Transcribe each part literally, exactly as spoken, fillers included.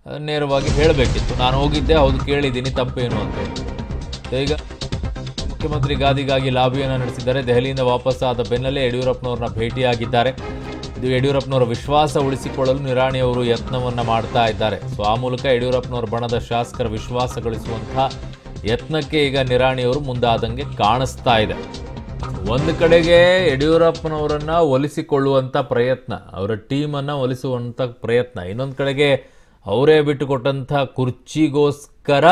ನೇರವಾಗಿ ಹೇಳಬೇಕಿತ್ತು. ನಾನು ಹೋಗಿದ್ದೆ, ಹೌದು ಕೇಳಿದ್ದೀನಿ, ತಪ್ಪೇನು ಅಂತೇಳಿ. ಈಗ ಮುಖ್ಯಮಂತ್ರಿ ಗಾದಿಗಾಗಿ ಲಾಬಿಯನ್ನು ನಡೆಸಿದ್ದಾರೆ. ದೆಹಲಿಯಿಂದ ವಾಪಸ್ಸಾದ ಬೆನ್ನಲ್ಲೇ ಯಡಿಯೂರಪ್ಪನವ್ರನ್ನ ಭೇಟಿಯಾಗಿದ್ದಾರೆ. ಇದು ಯಡಿಯೂರಪ್ಪನವರ ವಿಶ್ವಾಸ ಉಳಿಸಿಕೊಳ್ಳಲು ನಿರಾಣಿಯವರು ಯತ್ನವನ್ನು ಮಾಡ್ತಾ ಇದ್ದಾರೆ. ಸೊ ಆ ಮೂಲಕ ಯಡಿಯೂರಪ್ಪನವರ ಬಣದ ಶಾಸಕರ ವಿಶ್ವಾಸ ಗಳಿಸುವಂತಹ ಯತ್ನಕ್ಕೆ ಈಗ ನಿರಾಣಿಯವರು ಮುಂದಾದಂಗೆ ಕಾಣಿಸ್ತಾ ಇದೆ. ಒಂದು ಕಡೆಗೆ ಯಡಿಯೂರಪ್ಪನವರನ್ನು ಒಲಿಸಿಕೊಳ್ಳುವಂಥ ಪ್ರಯತ್ನ, ಅವರ ಟೀಮನ್ನು ಒಲಿಸುವಂಥ ಪ್ರಯತ್ನ, ಇನ್ನೊಂದು ಕಡೆಗೆ ಅವರೇ ಬಿಟ್ಟುಕೊಟ್ಟಂಥ ಕುರ್ಚಿಗೋಸ್ಕರ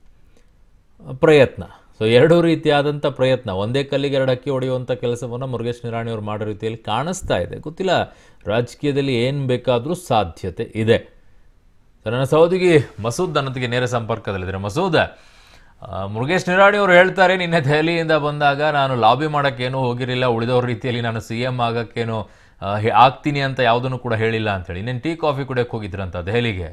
ಪ್ರಯತ್ನ. ಸೊ ಎರಡೂ ರೀತಿಯಾದಂಥ ಪ್ರಯತ್ನ, ಒಂದೇ ಕಲ್ಲಿಗೆ ಎರಡು ಅಕ್ಕಿ ಹೊಡೆಯುವಂಥ ಕೆಲಸವನ್ನು ಮುರುಗೇಶ್ ನಿರಾಣಿಯವರು ಮಾಡೋ ರೀತಿಯಲ್ಲಿ ಕಾಣಿಸ್ತಾ ಇದೆ. ಗೊತ್ತಿಲ್ಲ, ರಾಜಕೀಯದಲ್ಲಿ ಏನು ಬೇಕಾದರೂ ಸಾಧ್ಯತೆ ಇದೆ. ಸೊ ನನ್ನ ಸಹೋದರಿ ಮಸೂದ್ ನನ್ನೊಂದಿಗೆ ನೇರ ಸಂಪರ್ಕದಲ್ಲಿದ್ದಾರೆ. ಮಸೂದ್, ಮುರುಗೇಶ್ ನಿರಾಣಿಯವರು ಹೇಳ್ತಾರೆ, ನಿನ್ನೆ ದೆಹಲಿಯಿಂದ ಬಂದಾಗ ನಾನು ಲಾಬಿ ಮಾಡೋಕ್ಕೇನೂ ಹೋಗಿರಲಿಲ್ಲ, ಉಳಿದವ್ರ ರೀತಿಯಲ್ಲಿ ನಾನು ಸಿ ಎಮ್ ಆಗೋಕ್ಕೇನು ಆಗ್ತೀನಿ ಅಂತ ಯಾವುದನ್ನು ಕೂಡ ಹೇಳಿಲ್ಲ ಅಂತೇಳಿ. ಇನ್ನೇನು ಟೀ ಕಾಫಿ ಕುಡಿಯೋಕ್ಕೆ ಹೋಗಿದ್ರಂತ ದೆಹಲಿಗೆ.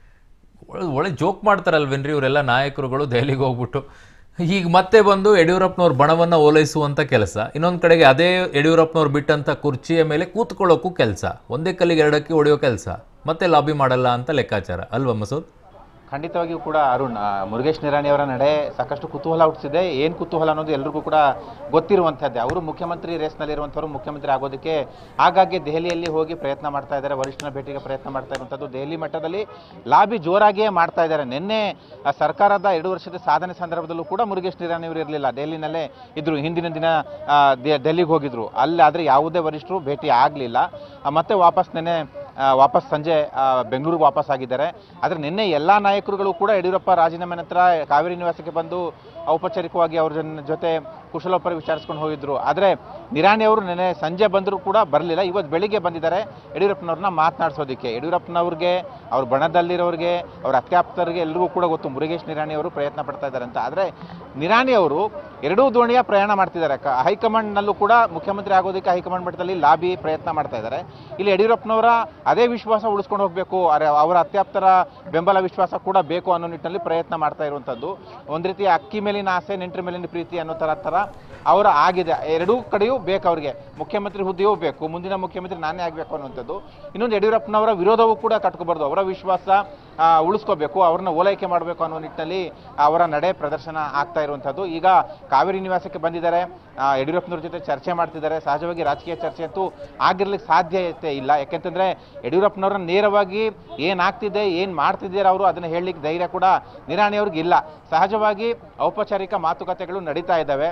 ಒಳ್ಳೆ ಒಳ್ಳೆ ಜೋಕ್ ಮಾಡ್ತಾರಲ್ವೇನ್ರಿ ಇವರೆಲ್ಲ ನಾಯಕರುಗಳು ದೆಹಲಿಗೆ ಹೋಗ್ಬಿಟ್ಟು. ಈಗ ಮತ್ತೆ ಬಂದು ಯಡಿಯೂರಪ್ಪನವ್ರ ಬಣವನ್ನು ಓಲೈಸುವಂಥ ಕೆಲಸ, ಇನ್ನೊಂದು ಕಡೆಗೆ ಅದೇ ಯಡಿಯೂರಪ್ಪನವ್ರು ಬಿಟ್ಟಂಥ ಕುರ್ಚಿಯ ಮೇಲೆ ಕೂತ್ಕೊಳ್ಳೋಕ್ಕೂ ಕೆಲಸ, ಒಂದೇ ಕಲ್ಲಿಗೆ ಎರಡಕ್ಕೆ ಹೊಡೆಯೋ ಕೆಲಸ, ಮತ್ತೆ ಲಾಬಿ ಮಾಡಲ್ಲ ಅಂತ ಲೆಕ್ಕಾಚಾರ ಅಲ್ವಾ ಮಸೂದ್? ಖಂಡಿತವಾಗಿಯೂ ಕೂಡ ಅರುಣ್, ಮುರುಗೇಶ್ ನಿರಾಣಿಯವರ ನಡೆ ಸಾಕಷ್ಟು ಕುತೂಹಲ ಹುಟ್ಟಿಸಿದೆ. ಏನು ಕುತೂಹಲ ಅನ್ನೋದು ಎಲ್ರಿಗೂ ಕೂಡ ಗೊತ್ತಿರುವಂಥದ್ದೇ. ಅವರು ಮುಖ್ಯಮಂತ್ರಿ ರೇಸ್ನಲ್ಲಿರುವಂಥವ್ರು, ಮುಖ್ಯಮಂತ್ರಿ ಆಗೋದಕ್ಕೆ ಆಗಾಗ್ಗೆ ದೆಹಲಿಯಲ್ಲಿ ಹೋಗಿ ಪ್ರಯತ್ನ ಮಾಡ್ತಾ ಇದ್ದಾರೆ, ವರಿಷ್ಠನ ಭೇಟಿಗೆ ಪ್ರಯತ್ನ ಮಾಡ್ತಾ ಇರುವಂಥದ್ದು. ದೆಹಲಿ ಮಟ್ಟದಲ್ಲಿ ಲಾಬಿ ಜೋರಾಗಿಯೇ ಮಾಡ್ತಾ ಇದ್ದಾರೆ. ನಿನ್ನೆ ಸರ್ಕಾರದ ಎರಡು ವರ್ಷದ ಸಾಧನೆ ಸಂದರ್ಭದಲ್ಲೂ ಕೂಡ ಮುರುಗೇಶ್ ನಿರಾಣಿಯವರು ಇರಲಿಲ್ಲ, ದೆಹಲಿನಲ್ಲೇ ಇದ್ರು. ಹಿಂದಿನ ದಿನ ದೆಹಲಿಗೆ ಹೋಗಿದ್ರು, ಅಲ್ಲಿ ಆದರೆ ಯಾವುದೇ ವರಿಷ್ಠರು ಭೇಟಿ ಆಗಲಿಲ್ಲ. ಮತ್ತೆ ವಾಪಸ್ ನಿನ್ನೆ ವಾಪಸ್ ಸಂಜೆ ಬೆಂಗಳೂರಿಗೆ ವಾಪಸ್ ಆಗಿದ್ದಾರೆ. ಆದರೆ ನಿನ್ನೆ ಎಲ್ಲ ನಾಯಕರುಗಳು ಕೂಡ ಯಡಿಯೂರಪ್ಪ ರಾಜೀನಾಮೆ ನಂತರ ಕಾವೇರಿ ನಿವಾಸಕ್ಕೆ ಬಂದು ಔಪಚಾರಿಕವಾಗಿ ಅವ್ರ ಜೊತೆ ಕುಶಲೋಪರಿ ವಿಚಾರಿಸ್ಕೊಂಡು ಹೋಗಿದ್ರು. ಆದರೆ ನಿರಾಣಿಯವರು ನಿನ್ನೆ ಸಂಜೆ ಬಂದರೂ ಕೂಡ ಬರಲಿಲ್ಲ. ಇವತ್ತು ಬೆಳಿಗ್ಗೆ ಬಂದಿದ್ದಾರೆ ಯಡಿಯೂರಪ್ಪನವ್ರನ್ನ ಮಾತನಾಡಿಸೋದಕ್ಕೆ. ಯಡಿಯೂರಪ್ಪನವ್ರಿಗೆ, ಅವ್ರ ಬಣದಲ್ಲಿರೋರಿಗೆ, ಅವ್ರ ಅತ್ಯಾಪ್ತರಿಗೆ ಎಲ್ರಿಗೂ ಕೂಡ ಗೊತ್ತು ಮುರುಗೇಶ್ ನಿರಾಣಿಯವರು ಪ್ರಯತ್ನ ಪಡ್ತಾ ಇದ್ದಾರೆ ಅಂತ. ಆದರೆ ನಿರಾಣಿಯವರು ಎರಡೂ ದೋಣಿಯ ಪ್ರಯಾಣ ಮಾಡ್ತಿದ್ದಾರೆ. ಹೈಕಮಾಂಡ್ನಲ್ಲೂ ಕೂಡ ಮುಖ್ಯಮಂತ್ರಿ ಆಗೋದಕ್ಕೆ ಹೈಕಮಾಂಡ್ ಮಟ್ಟದಲ್ಲಿ ಲಾಬಿ ಪ್ರಯತ್ನ ಮಾಡ್ತಾ ಇದ್ದಾರೆ. ಇಲ್ಲಿ ಯಡಿಯೂರಪ್ಪನವರ ಅದೇ ವಿಶ್ವಾಸ ಉಳಿಸ್ಕೊಂಡು ಹೋಗಬೇಕು, ಅವರ ಅತ್ಯಾಪ್ತರ ಬೆಂಬಲ ವಿಶ್ವಾಸ ಕೂಡ ಬೇಕು ಅನ್ನೋ ನಿಟ್ಟಿನಲ್ಲಿ ಪ್ರಯತ್ನ ಮಾಡ್ತಾ ಇರುವಂಥದ್ದು. ಒಂದು ರೀತಿ ಅಕ್ಕಿ ಮೇಲಿನ ಆಸೆ, ನೆಂಟರ ಮೇಲಿನ ಪ್ರೀತಿ ಅನ್ನೋ ಥರ ಥರ ಅವರ ಆಗಿದೆ. ಎರಡೂ ಕಡೆಯೂ ಬೇಕು ಅವರಿಗೆ. ಮುಖ್ಯಮಂತ್ರಿ ಹುದ್ದೆಯೂ ಬೇಕು, ಮುಂದಿನ ಮುಖ್ಯಮಂತ್ರಿ ನಾನೇ ಆಗಬೇಕು ಅನ್ನುವಂಥದ್ದು. ಇನ್ನೊಂದು, ಯಡಿಯೂರಪ್ಪನವರ ವಿರೋಧವೂ ಕೂಡ ಕಟ್ಕೋಬಾರ್ದು, ಅವರ ವಿಶ್ವಾಸ ಉಳಿಸ್ಕೋಬೇಕು, ಅವ್ರನ್ನ ಓಲೈಕೆ ಮಾಡಬೇಕು ಅನ್ನೋ ನಿಟ್ಟಿನಲ್ಲಿ ಅವರ ನಡೆ ಪ್ರದರ್ಶನ ಆಗ್ತಾ ಇರುವಂಥದ್ದು. ಈಗ ಕಾವೇರಿ ನಿವಾಸಕ್ಕೆ ಬಂದಿದ್ದಾರೆ, ಯಡಿಯೂರಪ್ಪನವ್ರ ಜೊತೆ ಚರ್ಚೆ ಮಾಡ್ತಿದ್ದಾರೆ. ಸಹಜವಾಗಿ ರಾಜಕೀಯ ಚರ್ಚೆ ಅಂತೂ ಆಗಿರ್ಲಿಕ್ಕೆ ಸಾಧ್ಯತೆ ಇಲ್ಲ. ಯಾಕೆಂತಂದರೆ ಯಡಿಯೂರಪ್ಪನವ್ರನ್ನ ನೇರವಾಗಿ ಏನಾಗ್ತಿದೆ, ಏನು ಮಾಡ್ತಿದ್ದಾರೆ ಅವರು ಅದನ್ನು ಹೇಳಲಿಕ್ಕೆ ಧೈರ್ಯ ಕೂಡ ನಿರಾಣಿಯವ್ರಿಗೆ ಇಲ್ಲ. ಸಹಜವಾಗಿ ಔಪಚಾರಿಕ ಮಾತುಕತೆಗಳು ನಡೀತಾ ಇದ್ದಾವೆ.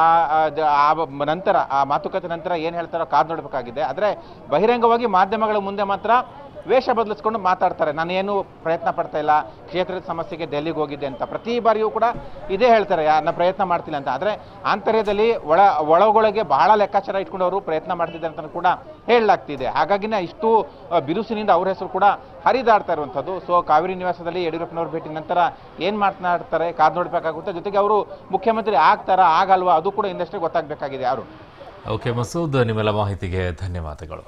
ನಂತರ ಆ ಮಾತುಕತೆ ನಂತರ ಏನು ಹೇಳ್ತಾರೋ ಕಾದು ನೋಡಬೇಕಾಗಿದೆ. ಆದರೆ ಬಹಿರಂಗವಾಗಿ ಮಾಧ್ಯಮಗಳ ಮುಂದೆ ಮಾತ್ರ ವೇಷ ಬದಲಿಸ್ಕೊಂಡು ಮಾತಾಡ್ತಾರೆ, ನಾನೇನು ಪ್ರಯತ್ನ ಪಡ್ತಾ ಇಲ್ಲ, ಕ್ಷೇತ್ರದ ಸಮಸ್ಯೆಗೆ ದೆಹಲಿಗೆ ಹೋಗಿದ್ದೆ ಅಂತ ಪ್ರತಿ ಬಾರಿಯೂ ಕೂಡ ಇದೇ ಹೇಳ್ತಾರೆ, ನಾನು ಪ್ರಯತ್ನ ಮಾಡ್ತಿಲ್ಲ ಅಂತ. ಆದರೆ ಆಂತರ್ಯದಲ್ಲಿ ಒಳ ಒಳಗೊಳಗೆ ಬಹಳ ಲೆಕ್ಕಾಚಾರ ಇಟ್ಕೊಂಡು ಅವರು ಪ್ರಯತ್ನ ಮಾಡ್ತಿದ್ದಾರೆ ಅಂತ ಕೂಡ ಹೇಳಲಾಗ್ತಿದೆ. ಹಾಗಾಗಿನೇ ಇಷ್ಟು ಬಿರುಸಿನಿಂದ ಅವ್ರ ಹೆಸರು ಕೂಡ ಹರಿದಾಡ್ತಾ ಇರುವಂಥದ್ದು. ಸೊ ಕಾವೇರಿ ನಿವಾಸದಲ್ಲಿ ಯಡಿಯೂರಪ್ಪನವ್ರ ಭೇಟಿ ನಂತರ ಏನು ಮಾತನಾಡ್ತಾರೆ ಕಾದು ನೋಡಬೇಕಾಗುತ್ತೆ. ಜೊತೆಗೆ ಅವರು ಮುಖ್ಯಮಂತ್ರಿ ಆಗ್ತಾರಾ ಆಗಲ್ವಾ ಅದು ಕೂಡ ಇನ್ನಷ್ಟೇ ಗೊತ್ತಾಗಬೇಕಾಗಿದೆ. ಯಾರು ಓಕೆ ಮಸೂದ್, ನಿಮ್ಮೆಲ್ಲ ಮಾಹಿತಿಗೆ ಧನ್ಯವಾದಗಳು.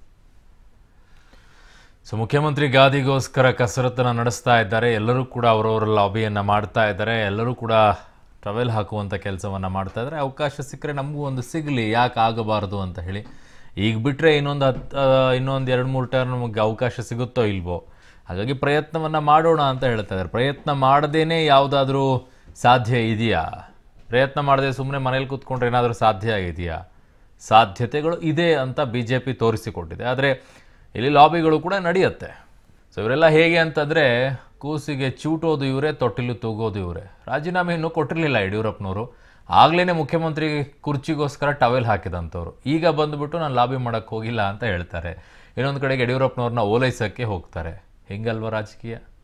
ಸೊ ಮುಖ್ಯಮಂತ್ರಿ ಗಾದಿಗೋಸ್ಕರ ಕಸರತ್ತನ್ನು ನಡೆಸ್ತಾ ಇದ್ದಾರೆ. ಎಲ್ಲರೂ ಕೂಡ ಅವರವರ ಲಾಬಿಯನ್ನು ಮಾಡ್ತಾ ಇದ್ದಾರೆ. ಎಲ್ಲರೂ ಕೂಡ ಟವೆಲ್ ಹಾಕುವಂಥ ಕೆಲಸವನ್ನು ಮಾಡ್ತಾ ಇದ್ದಾರೆ. ಅವಕಾಶ ಸಿಕ್ಕರೆ ನಮಗೂ ಒಂದು ಸಿಗಲಿ, ಯಾಕೆ ಆಗಬಾರ್ದು ಅಂತ ಹೇಳಿ. ಈಗ ಬಿಟ್ಟರೆ ಇನ್ನೊಂದು ಹತ್ತು ಇನ್ನೊಂದು ಎರಡು ಮೂರು ಟರ್ಮ್ ನಮಗೆ ಅವಕಾಶ ಸಿಗುತ್ತೋ ಇಲ್ವೋ, ಹಾಗಾಗಿ ಪ್ರಯತ್ನವನ್ನು ಮಾಡೋಣ ಅಂತ ಹೇಳ್ತಾ ಇದ್ದಾರೆ. ಪ್ರಯತ್ನ ಮಾಡದೇನೆ ಯಾವುದಾದ್ರೂ ಸಾಧ್ಯ ಇದೆಯಾ? ಪ್ರಯತ್ನ ಮಾಡದೆ ಸುಮ್ಮನೆ ಮನೇಲಿ ಕೂತ್ಕೊಂಡ್ರೆ ಏನಾದರೂ ಸಾಧ್ಯ ಇದೆಯಾ? ಸಾಧ್ಯತೆಗಳು ಇದೆ ಅಂತ ಬಿ ಜೆ ಪಿ ತೋರಿಸಿಕೊಟ್ಟಿದೆ. ಆದರೆ ಇಲ್ಲಿ ಲಾಬಿಗಳು ಕೂಡ ನಡೆಯುತ್ತೆ. ಸೊ ಇವರೆಲ್ಲ ಹೇಗೆ ಅಂತಂದರೆ, ಕೂಸಿಗೆ ಚೂಟೋದು ಇವರೇ, ತೊಟ್ಟಿಲು ತೂಗೋದು ಇವರೇ. ರಾಜೀನಾಮೆ ಇನ್ನೂ ಕೊಟ್ಟಿರಲಿಲ್ಲ ಯಡಿಯೂರಪ್ಪನವರು, ಆಗಲೇ ಮುಖ್ಯಮಂತ್ರಿ ಕುರ್ಚಿಗೋಸ್ಕರ ಟವೆಲ್ ಹಾಕಿದಂಥವ್ರು. ಈಗ ಬಂದುಬಿಟ್ಟು ನಾನು ಲಾಬಿ ಮಾಡೋಕ್ಕೆ ಹೋಗಿಲ್ಲ ಅಂತ ಹೇಳ್ತಾರೆ. ಇನ್ನೊಂದು ಕಡೆಗೆ ಯಡಿಯೂರಪ್ಪನವ್ರನ್ನ ಓಲೈಸೋಕ್ಕೆ ಹೋಗ್ತಾರೆ. ಹೆಂಗಲ್ವ ರಾಜಕೀಯ?